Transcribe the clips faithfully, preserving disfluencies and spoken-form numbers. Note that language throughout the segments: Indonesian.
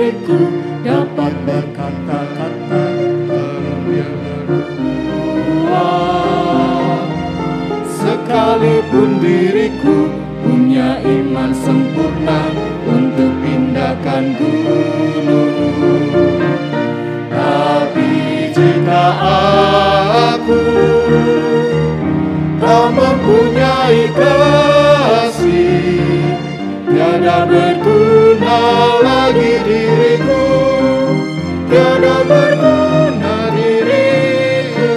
diriku dapat berkata-kata terbiar berdoa. Sekalipun diriku punya iman sempurna untuk pindahkan gunung, tapi jika aku tak mempunyai kasih, tiada berguna lagi diriku, tiada berguna diriku.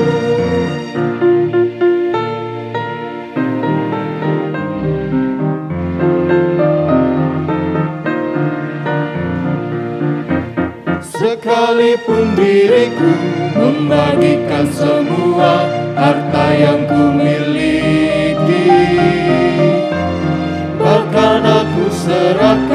Sekalipun diriku membagikan semua harta yang kumiliki, bahkan aku serahkan